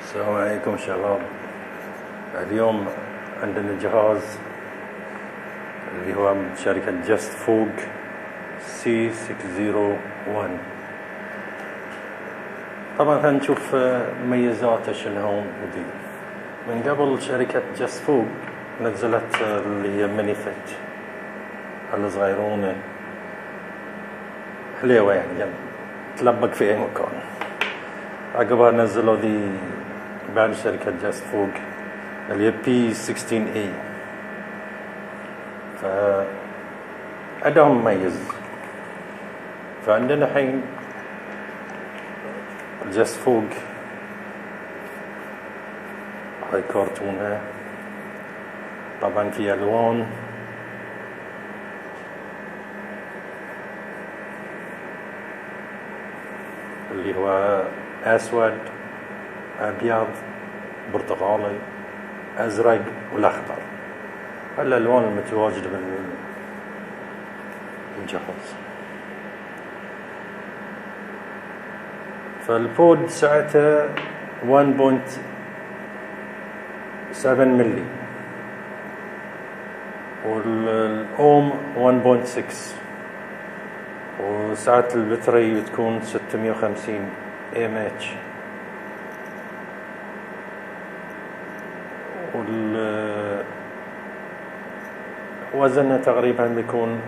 السلام عليكم شباب. اليوم عندنا جهاز اللي هو من شركة جست فوق C601. طبعا خلينا نشوف مميزاته شنو ودي. من قبل شركة جست فوق نزلت اللي هي ميني فت الصغيرونة حليوة يعني تلبق في أي مكان. عقبها نزلوا ذي بعد شركة جست فوق اللي هي P16A، فأداهم مميز. فعندنا الحين جست فوق، هاي كرتونة طبعا في ألوان، اللي هو أسود، أبيض، برتقالي، أزرق والأخضر، الألوان المتواجدة بالجهاز. فالبود سعته 1.7 ملي، والأوم 1.6، وسعة البطارية تكون 650 mAh، وزنه تقريبا بيكون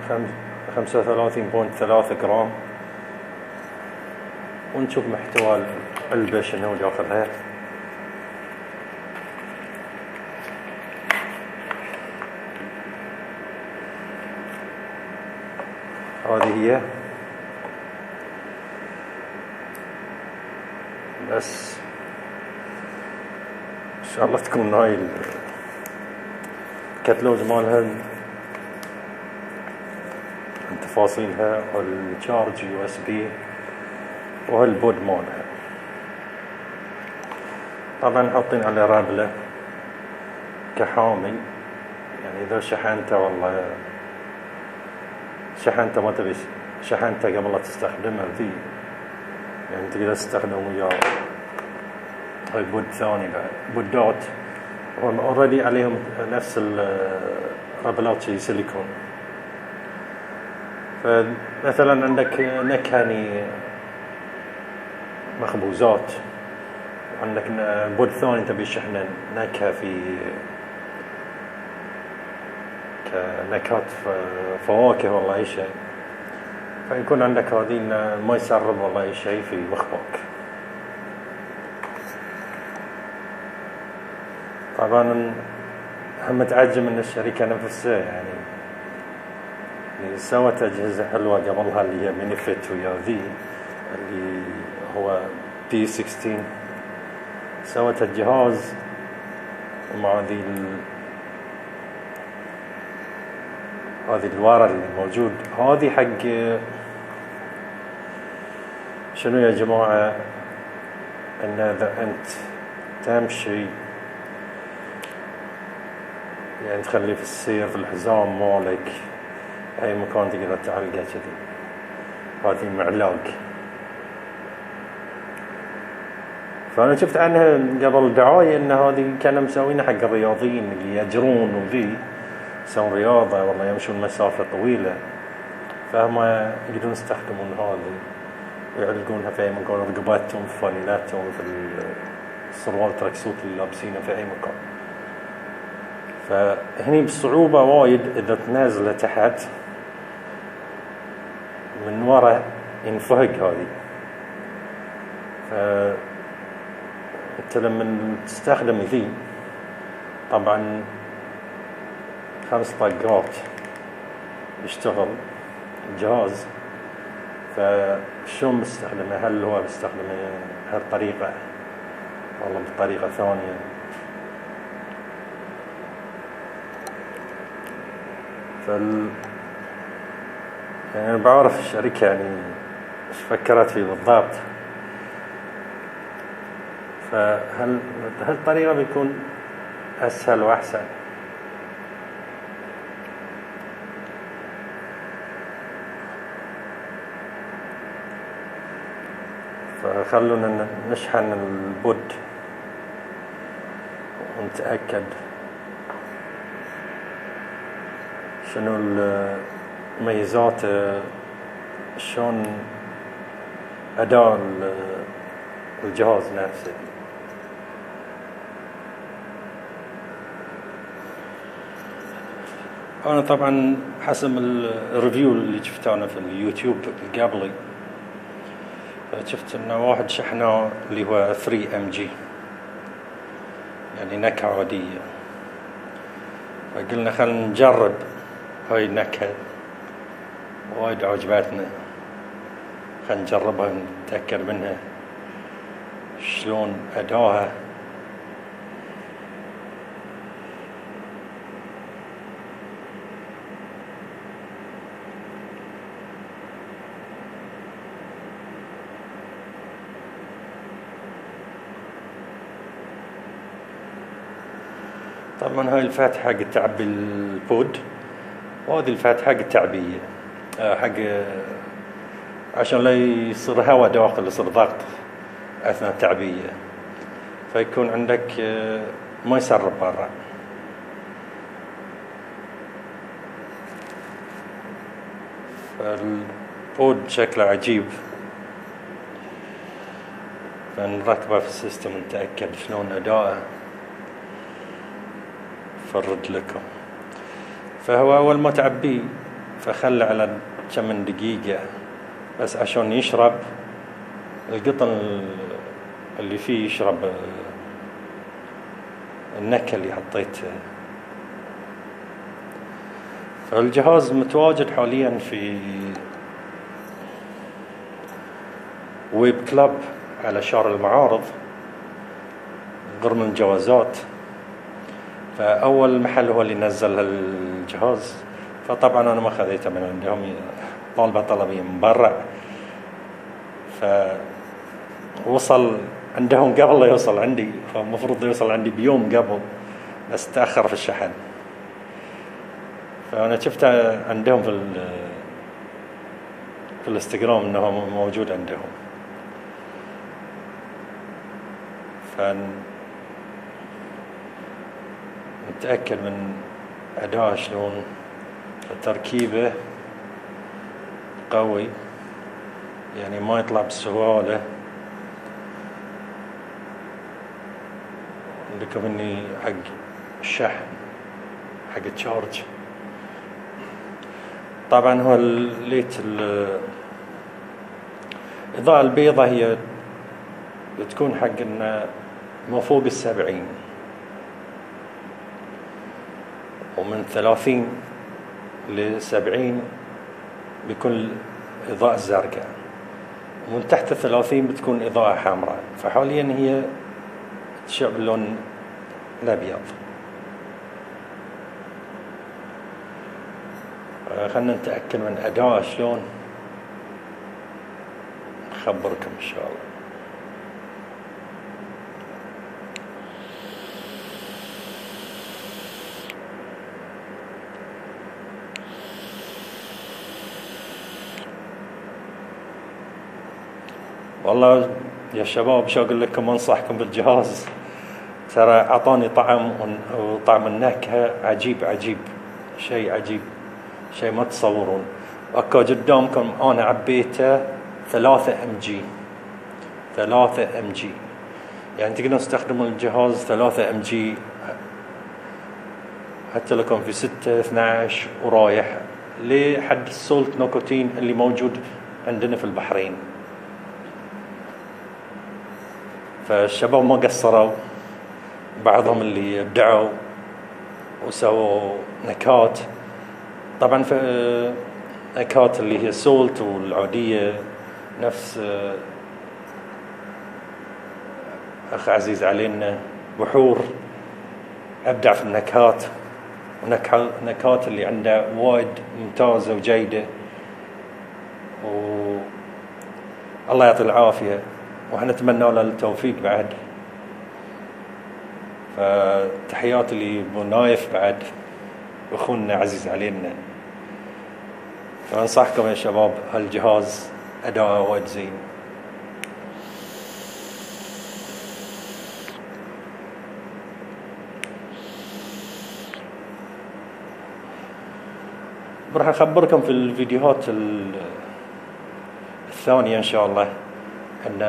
35.3 جرام. ونشوف محتوى العلبة شنو داخلها. هذه هي، بس ان شاء الله تكون هاي الكتالوج مالها تفاصيلها، والشارج USB، وهالبود مالها. طبعا حاطين على رابلة كحامي، يعني اذا شحنته والله شحنته ما تبي شحنته قبل لا تستخدمه ذي، يعني تقدر تستخدمه وياه هاي بود ثاني بعد بودات هم اوريدي عليهم نفس الرابلات شي سيليكون. فمثلا عندك نكهني مخبوزات، عندك بود ثاني تبي شحن نكهة في كنكهات فواكه والله أي شيء، فيكون عندك هذه ما يسرب والله أي شيء في مخباك. طبعا هم متعجب من الشركة نفسها، يعني سوت أجهزة حلوة قبلها اللي هي ميني فت ويا ذي اللي هو P16، سوت الجهاز مع ذي هذه الورا اللي موجود. هذه حق شنو يا جماعة؟ إن إذا أنت تمشي يعني تخلي في السير في الحزام مالك أي مكان تقدر تعلقه كذي. هذه معلاق، فأنا شفت عنها قبل دعاية إن هذه كانوا مسوينها حق الرياضيين اللي يجرون وذي يسوون رياضة والله يمشون مسافة طويلة، فهم يقدرون يستخدمون هذه ويعلقونها في أي مكان، رقباتهم في فانيلاتهم في السروال تركسوت اللي لابسينه في أي مكان. فهني بصعوبة وايد إذا تنازل تحت من وراء ينفهق هذه. أنت لما تستخدم ذي طبعا 5 طقات يشتغل الجهاز. فشون بستخدمه؟ هل هو بستخدمه بهالطريقة والله بطريقة ثانية؟ يعني أنا بعرف الشركة يعني إيش فكرت فيه بالضبط. فهل هالطريقة بيكون أسهل وأحسن. فخلونا نشحن البود ونتأكد شنو الميزات، شلون أداء الجهاز نفسه. أنا طبعا حسب الريفيو اللي شفته أنا في اليوتيوب قبلي، شفت إنه واحد شحنه اللي هو 3MG، يعني نكهة عادية، فقلنا خلينا نجرب هاي النكهة، وايد عجبتنا، خلينا نجربها ونتأكد منها شلون أداها. طبعا هاي الفتحة حق تعبي البود، وهذه الفتحة حق التعبية، حق عشان لا يصير هواء داخل، يصير ضغط أثناء التعبية، فيكون عندك ما يسرب برا. فالبود شكله عجيب، فنركبه في السيستم ونتأكد شلون أداءه فرد لكم. فهو أول ما تعبيه فخله على كم من دقيقة بس عشان يشرب القطن اللي فيه، يشرب النكهة اللي حطيتها. فالجهاز متواجد حاليا في ويب كلاب على شارع المعارض غرم الجوازات، فأول محل هو اللي نزل الجهاز. فطبعا أنا ما خذيته من عندهم، طالبة طلبية من برا، فوصل عندهم قبل لا يوصل عندي، فالمفروض يوصل عندي بيوم قبل، بس تأخر في الشحن. فأنا شفته عندهم في الانستغرام إنه موجود عندهم، نتأكد من أداء شلون، تركيبه قوي يعني ما يطلع بسهولة. عندكم إني حق الشحن، حق التشارج. طبعا هو الليت الإضاءة البيضة هي بتكون حق إنه ما فوق 70، ومن 30 ل70 بيكون إضاءة زرقاء، ومن تحت 30 بتكون إضاءة حمراء. فحاليا هي تشع باللون الأبيض. خلنا نتأكد من أداء شلون، نخبركم إن شاء الله. والله يا شباب شو أقول لكم، أنصحكم بالجهاز، ترى أعطاني طعم، وطعم النكهة عجيب عجيب، شيء عجيب، شيء ما تصورون. أكو قدامكم أنا عبيته 3MG، 3MG يعني تقدرون تستخدمون الجهاز 3MG حتى لكم في 6 12 ورايح لحد السولت نيكوتين اللي موجود عندنا في البحرين. فالشباب ما قصروا، بعضهم اللي ابدعوا وسووا نكات. طبعا في نكات اللي هي سولت والعادية، نفس أخ عزيز علينا بحور أبدع في النكات، ونكات اللي عنده وايد ممتازة وجيدة، والله يعطي العافية، وإحنا نتمنى له التوفيق بعد. فتحياتي لأبو نايف بعد، أخونا عزيز علينا. فأنصحكم يا شباب هالجهاز أداءه وايد زين. راح اخبركم في الفيديوهات الثانية ان شاء الله ان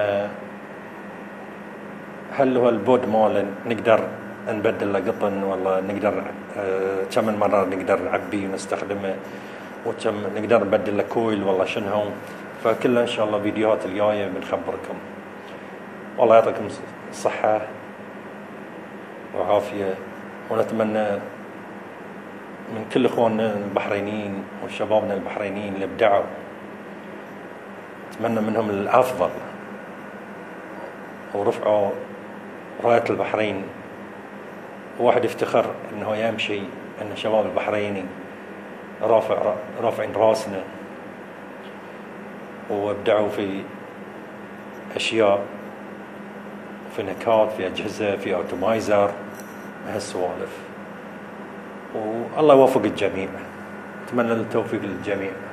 هل هو البود مال نقدر نبدل له قطن، والله نقدر كم من مرة نقدر نعبيه ونستخدمه، وكم نقدر نبدل له كويل، والله شنو. فكله ان شاء الله فيديوهات الجاية بنخبركم. والله يعطيكم الصحة وعافية، ونتمنى من كل اخواننا البحرينيين وشبابنا البحرينيين اللي ابدعوا، اتمنى منهم الافضل ورفعوا راية البحرين. واحد يفتخر انه يمشي ان شباب البحريني رافعين راسنا وابدعوا في اشياء، في نكات، في اجهزة، في اوتومايزر، هالسوالف. والله يوفق الجميع، اتمنى التوفيق للجميع.